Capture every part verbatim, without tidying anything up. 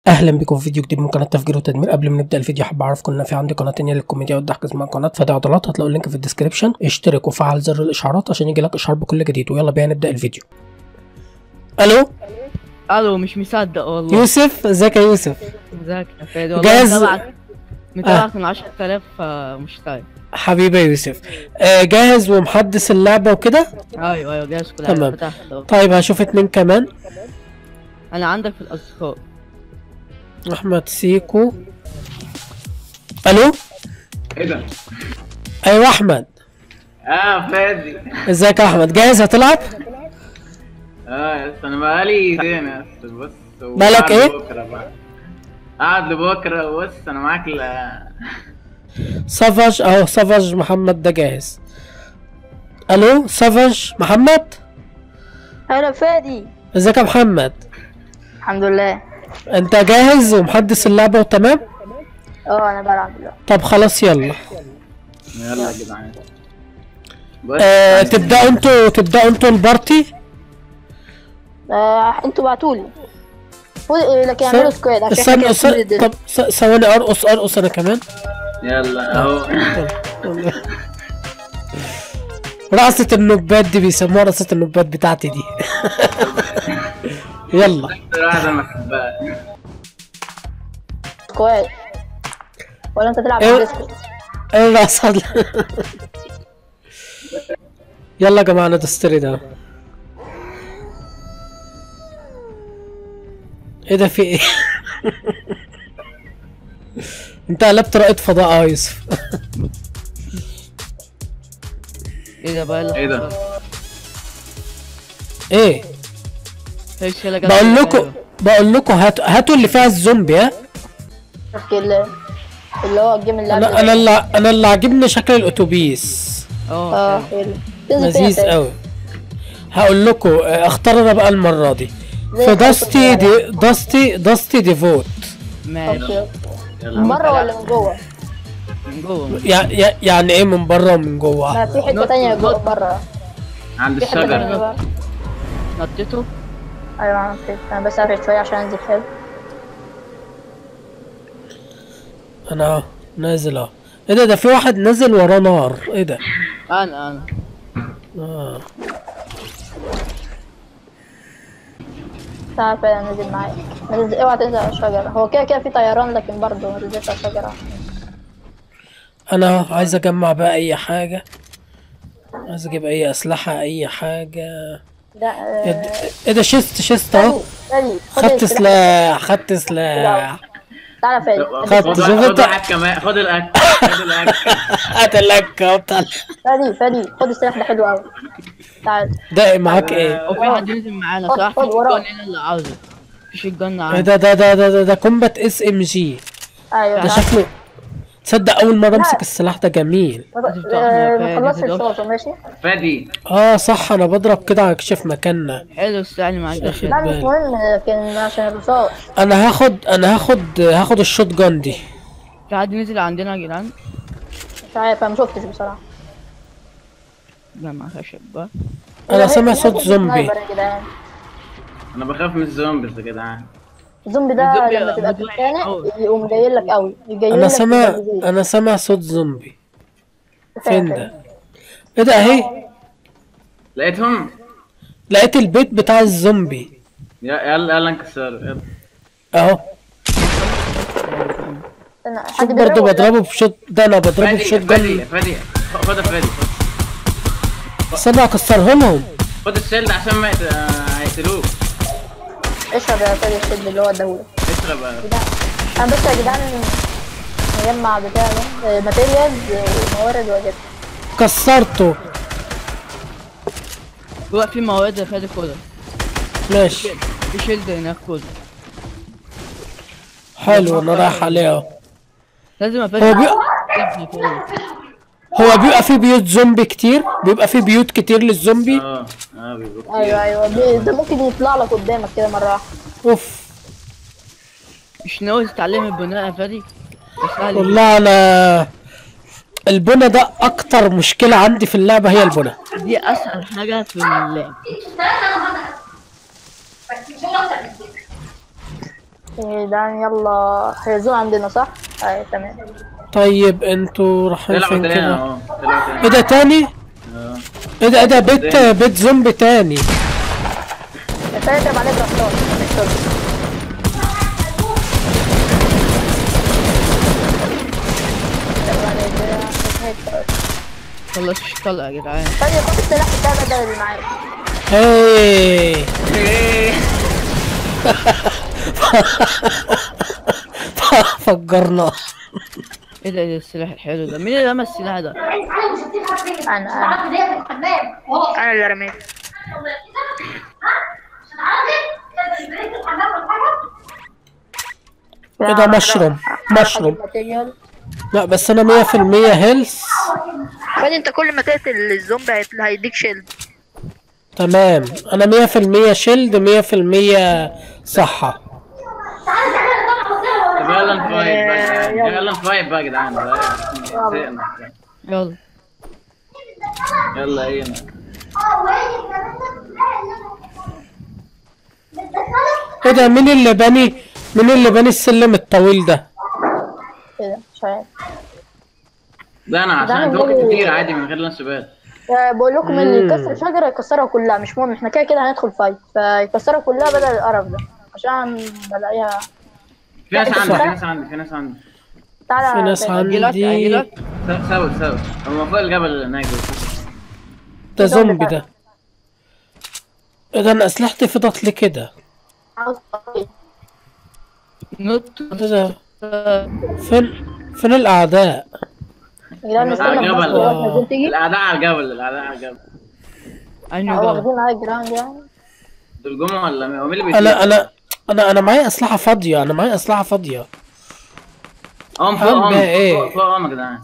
اهلا بكم في فيديو جديد من قناه تفجير وتدمير. قبل ما نبدا الفيديو حابب اعرفكم ان في عندي قناه تانيه للكوميديا والضحك اسمها قناه فادي عضلات، هتلاقوا اللينك في الديسكربشن. اشترك وفعل زر الاشعارات عشان يجيلك اشعار بكل جديد. ويلا بينا نبدا الفيديو. الو الو مش مصدق والله. يوسف، ازيك يا يوسف؟ ازيك يا فادي؟ والله جاهز؟ متابعك متابعك آه. من عشرة آلاف مشترك. حبيبي يا يوسف، آه جاهز ومحدث اللعبه وكده؟ ايوه ايوه جاهز كل حاجه تمام. فتحت اهو. طيب هشوف اتنين كمان. انا عندك في الاصدقاء. احمد سيكو. الو ايه ده؟ ايوه احمد. اه فادي. ازيك يا احمد؟ جاهز هتلعب؟ اه يا اسطى انا بقالي زين يا اسطى بص. بالك ايه؟ بكره بقى قاعد لبكره. بص انا معاك. لا سافاج اهو، سافاج محمد ده جاهز. الو سافاج محمد. هلا فادي. ازيك يا محمد؟ الحمد لله. انت جاهز ومحدث اللعبة وتمام؟ اه انا بلعب دلوقتي. طب خلاص يلا. يلا يا جدعان. بص آه تبدأوا انتوا تبدأوا انتوا البارتي. آه انتوا بعتولي لكن اعملوا سكواد عشان استنى احنا استنى كده طب س- ثواني ارقص ارقص انا كمان. يلا اهو. رقصة النوبات دي بيسموها رقصة النوبات بتاعتي دي. يلا واحدة ما بحبها. سكواد ولا انت تلعب ايه؟ بالديسكو؟ ايه الرقصة دي؟ يلا يا جماعة انا دستري ده. ايه ده في ايه؟ انت قلبت رائد فضاء يا يوسف. ايه ده بقى اللي ايه ده؟ حصل؟ ايه؟ هي الشيلة جت بقول على لكم الحلوة. بقول لكم هاتوا هاتوا اللي فيها الزومبي. ها اوكي اللي اللي هو الجيم اللي انا انا اللي انا اللي عاجبني شكل الاتوبيس. اه اه حلو. حلو. تنزل فيها لذيذ فادي. قوي. هقول لكم اختار انا بقى المره دي زي في الخلطة داستي الصغيرة. دي داستي داستي ديفوت. ماشي اوكي يلا من بره ولا من جوه؟ من جوه. يع- يع- يعني ايه من بره ومن جوه؟ ما في حته نط- تانية جوه نط. بره. عند في حته تانية الشجرة. بره. نطيته. ايوه انا نطيت. انا بس ابعد شويه عشان انزل حلو. انا اهو نازل اهو. ايه ده؟ ده في واحد نازل وراه نار. ايه ده؟ انا انا اه تعال فادي انا نازل معاك. ما تنزل- اوعى تنزل على الشجره. هو كده كده في طيران لكن برضه ما تنزلش على الشجره. انا اهو عايز اجمع بقى اي حاجه. عايز اجيب اي اسلحه اي حاجه. ده ايه آه، ده؟ إيه ده؟ شيست شيست اهو. فادي خد خدت السلاح. سلاح خدت سلاح. تعالى فادي. خدت خد شوف واحد- انت. خد واحد كمان. خد الاكل. خد الاكل. هات لك بتاع. فادي فادي خد السلاح ده حلو قوي. تعال. ده معاك ايه؟ هو في حد ينزل معانا خد- صح؟ خد في وراه. الجون هنا اللي عاوزه. مفيش الجون ايه عندي. ده ده ده ده ده, ده كومبات اس ام جي. ايوه ده تعال. شكله. تصدق اول مره لا. امسك السلاح ده جميل. آه، ما خلصش الشوطه ماشي. فادي اه صح انا بضرب كده اكشف مكاننا. حلو السلاح اللي معاك ده شايف. حلو. لا مش مهم لكن عشان الرصاص. انا هاخد انا هاخد هاخد الشوت جان دي. في حد نزل عندنا يا جدعان؟ مش عارف انا ما شفتش بصراحه. جمع خشب بقى. انا سامع صوت زومبي. سنايبر يا جدعان. انا بخاف من الزومبيز يا جدعان. الزومبي ده الزومبي لما تبقى مدوح تتخانق أوي. يقوم جاي لك قوي جاي انا لك سامع بالجزيرة. انا سامع صوت زومبي. فين فاهم. ده؟ ايه ده؟ اهي لقيتهم. لقيت البيت بتاع الزومبي. يلا يلا يلا نكسره يلا. اهو استنى، شوف حد برضه بيضربه ولا بضربه بشوت. ده انا بضربه فادي بشوت فادي جان. فادي خد فادي. استنى اكسره لهم. خد الشيلد عشان ما يت- آه، هيقتلوك. إيه؟ اشرب يا فادي الشد اللي هو اداهولك. اشرب آه. انا بس يا جدعان نجمع بتاع ده ماتيريالز وموارد واجهزه. كسرته. هو في مواد يا فادي خدها. ماشي في شيلد هناك خدها. حلو انا رايح عليه اهو. لازم هو افادي. بي... هو بيبقى في بيوت زومبي كتير. بيبقى في بيوت كتير للزومبي. اه اه بيبقوا كتير. ايوه ايوه بي- ده ممكن يطلع لك قدامك كده مره واحده. اوف مش ناوي تتعلم البناء يا فادي؟ بس سهل. والله انا البنا ده اكتر مشكلة عندي في اللعبة هي البنا. دي اسهل حاجة في اللعب. إيه ده يلا هيزون عندنا صح؟ ايوه تمام. طيب انتوا رايحين طلعوا فين تاني كده؟ اهو، طلعوا تاني. ايه ده تاني؟ اه. ايه ده ايه ده بيت تاني. بيت زومبي تاني. الفرق يضرب عليه براسات مش شرط. يضرب عليه كده، هيك خلاص. خلص اشتغل يا جدعان. ثانية خد السلاح بتاع بدل اللي معاك. هاي ايه. فجرنا. ايه ده، ايه ده السلاح الحلو ده؟ مين اللي رمى السلاح ده؟ انا انا انا اللي رميت. ايه ده مشروم مشروم. لا بس انا مية في المية هيلث. بعدين انت كل ما تقتل الزومبي هيت- هيديك شيلد. تمام انا مية في المية شيلد مية في المية صحة. طب يلا نفايت بقى يا جدعان. يلا نفايت بقى يا جدعان. زهقنا. يلا. يلا ايه. ايه ده مين اللي بني مين اللي بني السلم الطويل ده؟ ايه ده مش عارف. ده انا عشان ده عندي أنا وقت بقول- كتير عادي من غير لانسبات. آه، بقول لكم اللي مم. يكسر شجرة يكسرها كلها مش مهم، احنا كده كده هندخل فايت فيكسرها كلها بدل القرف ده عشان بلاقيها. في ناس لا، عندي صح. في ناس عندي في ناس عندي تعالى في ناس تاني. اجيلك عندي. اجيلك. سوي سوي هم فوق الجبل اللي هناك ده. ده زومبي ده. ايه ده انا اسلحتي فضت لي كده. عاوز أطير. نط. ايه ده فين فين الاعداء؟ يا جدعان على نستنى في الجبل. مصر دلوقتي عايزين تيجي. الاعداء على الجبل الاعداء على الجبل. انهي اه جبل؟ واخدين على الجراوند يعني. دول جمعة ولا مين؟ هو مين اللي بيطير؟ انا انا انا انا معايا اسلحه فاضيه انا معايا اسلحه فاضيه. هم فوق هم هم بقى إيه؟ فوق فوق هم يا جدعان.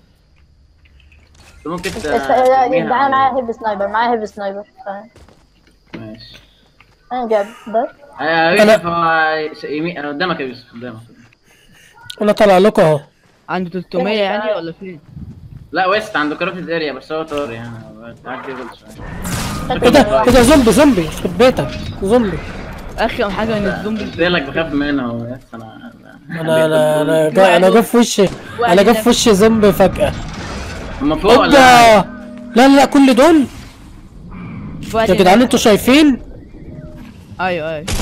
انت ممكن ت- بس- يا ترميها جدعان على- معايا هيفي سنايبر معايا هيفي سنايبر فاهم. ماشي. انا جاب ده. آه، يوسف هو ش- يمين آه، قدامك يا يوسف قدامك. انا طالع لكم اهو. عنده تلتمية يعني ولا فين؟ لا ويست عنده كرافت اريا بس هو طار يعني. تعال كده شويه. ايه ده ايه ده زومبي زومبي يخرب بيتك زومبي. اخر حاجه ان الزومبي. قلت لك بخاف منهم يس انا. انا انا انا جا انا جا في وشي انا جا في وشي زومبي فجاه. هم فوق اوبا. ولا؟ لا لا لا كل دول يا جدعان انتوا شايفين؟ ايوه ايوه.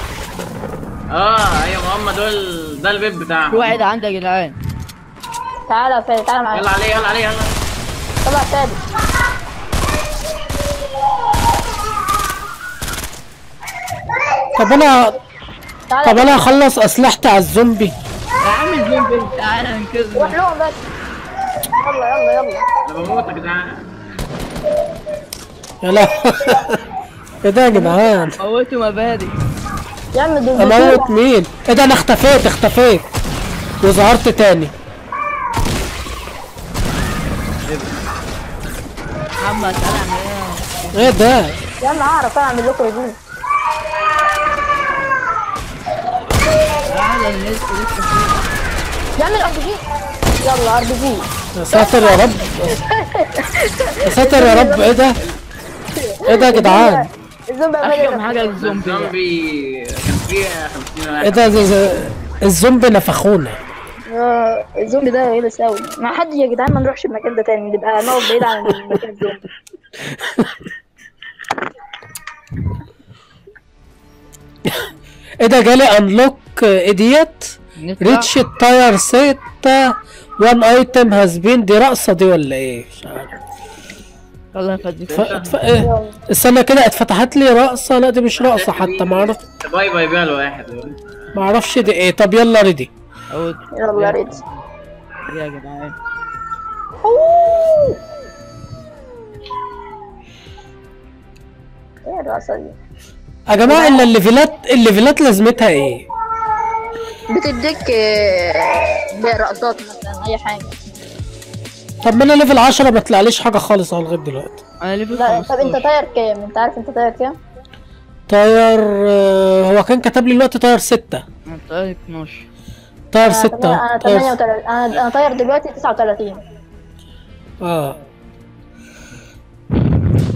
اه ايوه هم دول ده البيت بتاعهم. في واحد عندي يا جدعان. تعالى يا فادي تعالى معايا. يلا عليه يلا عليه يلا. طلع فادي. طب انا تعالى طب انا هخلص اسلحتي على الزومبي. يا عم الزومبي تعالى انقذنا. روح لهم بس. يلا يلا يلا. انا بموت يا جدعان. يا لا ايه ده يا جدعان؟ موتوا مبادئ. يا عم دول اموت بطولة. مين؟ ايه ده انا اختفيت اختفيت وظهرت تاني. محمد تعالى اعمل ايه؟ ايه ده؟ يا عم اعرف اعمل لكم ريفيو. تعالى الناس لسه فيه. يا عم الار بي جي. يلا ار بي جي. يا ساتر يا رب يا ساتر يا رب ايه ده؟ ايه ده يا جدعان؟ الزومبي اخر حاجه الزومبي ده. الزومبي كان فيه خمسين واحد. ايه ده ده- ده- الزومبي نفخونا. آه، الزومبي ده ايه يساوي؟ ما حد يا جدعان ما نروحش المكان ده تاني نبقى نقعد بعيد عن المكان الزومبي. ايه ده جالي انلوك ايه ديت؟ نطلع. ريتش التاير ستة وان ايتم هاز بين. دي رقصة دي ولا ايه؟ مش عارف. يلا يا فادي. ف... اتف... إيه؟ استنى كده اتفتحت لي رقصة. لا دي مش رقصة حتى ما اعرف باي باي بيها الواحد. ما اعرفش دي ايه. طب يلا ريدي. أود. يلا ريت. يا جدعان. ايه الرقصة دي؟ يا جماعة الا الليفلات الليفلات لازمتها ايه؟ بتديك آه، رقصات مثلا اي حاجة. طب ما انا ليفل عشرة ما طلعليش حاجة خالص اهو لغاية دلوقتي. انا ليفل لا طب انت خمستاشر. طاير كام؟ انت عارف انت طاير كام؟ طاير آه، هو كان كتب لي الوقت طاير ستة. انا طاير اتناشر. طاير انا ستة تمانية- انا طاير تمانية وتلاتين. انا انا طاير دلوقتي تسعة وتلاتين. اه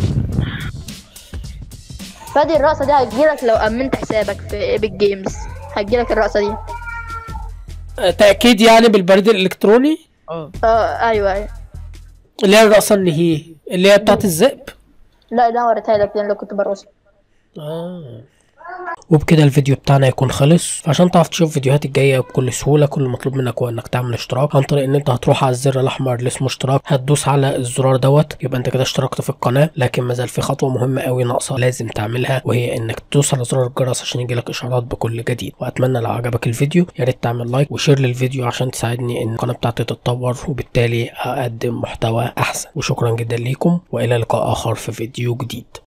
فادي الرقصة دي هتجيلك لو أمنت حسابك في ايبك جيمز. هتجيلك الرقصه دي. آه، تاكيد يعني بالبريد الالكتروني. اه اه ايوه ايوه. اللي هي الرقصه اللي هي اللي هي بتاعت الذئب. لا ده وريتها لك دي اللي كنت برقصها. آه. وبكده الفيديو بتاعنا يكون خلص. عشان تعرف تشوف الفيديوهات الجايه بكل سهوله، كل المطلوب منك هو انك تعمل اشتراك عن طريق ان انت هتروح على الزر الاحمر اللي اسمه اشتراك، هتدوس على الزرار دوت، يبقى انت كده اشتركت في القناه. لكن مازال في خطوه مهمه قوي ناقصه لازم تعملها، وهي انك تدوس على زرار الجرس عشان يجيلك اشعارات بكل جديد. واتمنى لو عجبك الفيديو يا ريت تعمل لايك وشير للفيديو عشان تساعدني ان القناه بتاعتي تتطور وبالتالي اقدم محتوى احسن. وشكرا جدا ليكم والى لقاء اخر في فيديو جديد.